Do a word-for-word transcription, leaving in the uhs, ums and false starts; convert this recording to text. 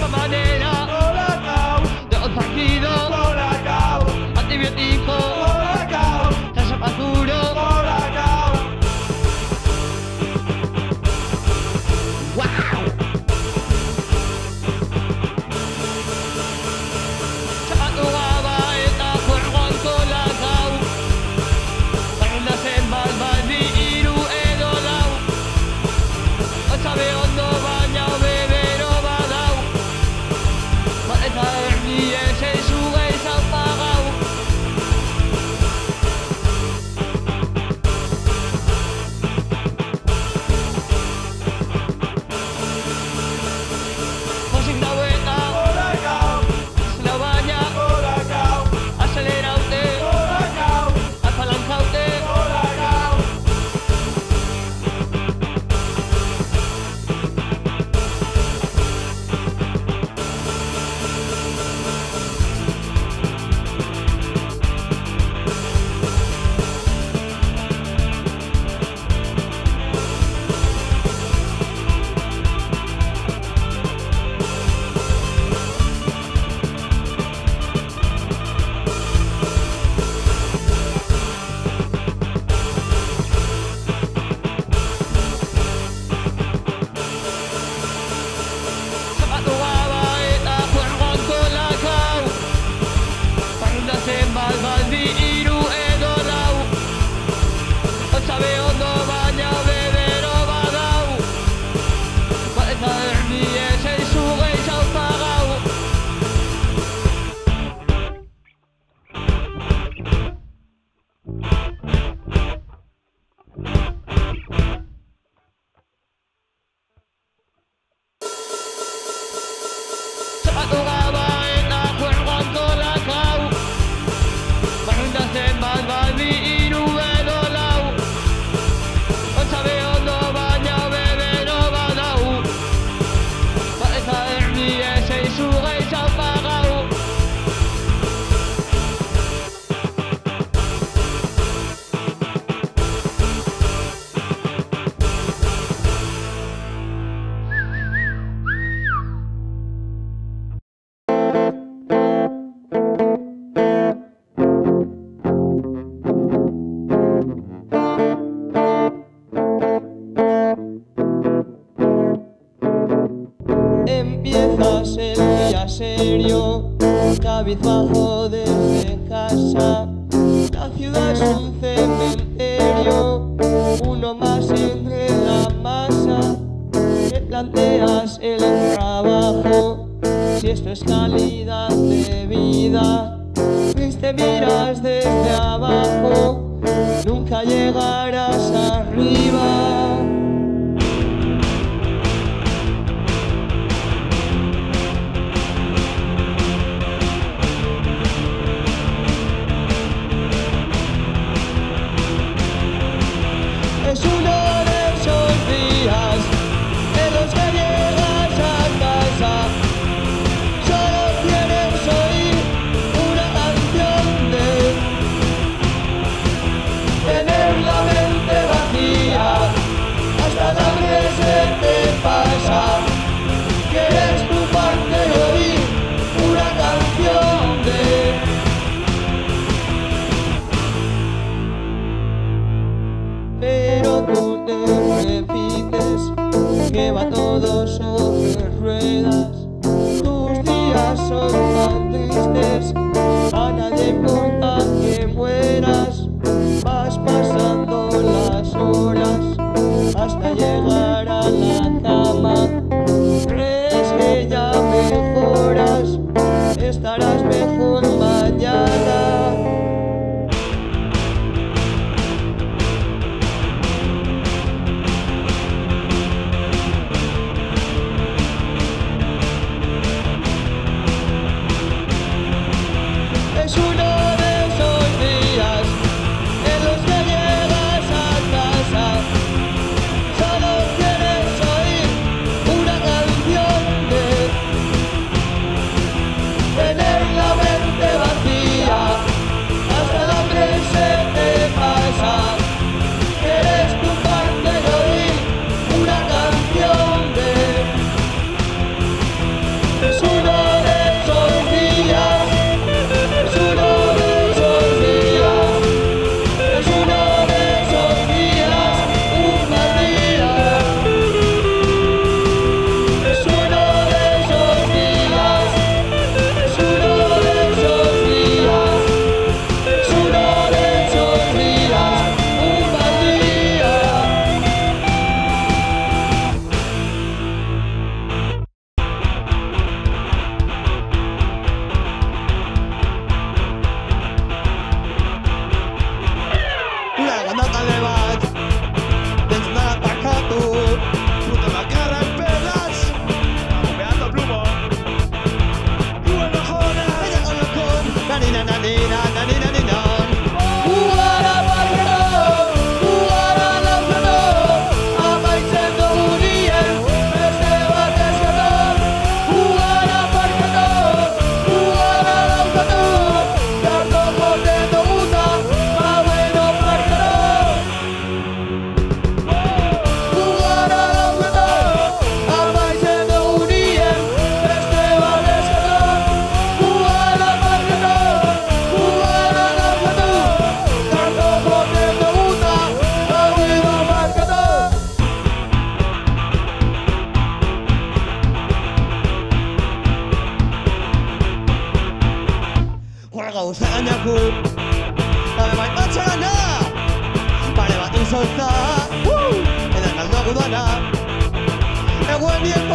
nueva manera. Colacao, Dos partidos, Colacao, antibiótico, Colacao, tasa maduro. Colacao. ¡Wow! Chato gaba eta juergon Colacao. Barna zen balbaldi iru edo lau. Otsabe ondo baina bebero badau. Eta erdi esen zuge izan pagau. Pozik daueta, Colacao, zela baina, Colacao, azeleraute, Colacao, apalankaute. Colacao. Zapatu gaba eta juergon Colacao. Barna zen balbaldi iru edo lau. Otsabe ondo baina bebero badau. Eta erdi esen zuge izan pagau. Zapatu gaba eta juergon Colacao. Barna zen balbaldi iru edo lau. Otsabe ondo baina bebero badau. Eta erdi esen zuge izan pagau. Empiezas el día serio, cabizbajo desde casa. La ciudad es un cementerio, uno más entre la masa. Te planteas el trabajo, si esto es calidad de vida. Si te miras desde abajo, nunca llegarás arriba. Es uno de esos días en los que llegas a casa. Solo quieres oír una canción de tener la mente vacía. Hasta la hambre se te pasa. Quieres tu parte de oír una canción de pero tú te repites que va todo sobre ruedas. Tus días son tan tristes, a nadie importa que mueras. Vas pasando las horas hasta llegar a la cama. Crees que ya mejoras, estarás mejor mañana. Es uno de esos días en los que llegas a casa. Solo quieres oír una canción de tener gauzainaku Habe bai batxarana Pare bat izotza Eta kalduak udana Eguen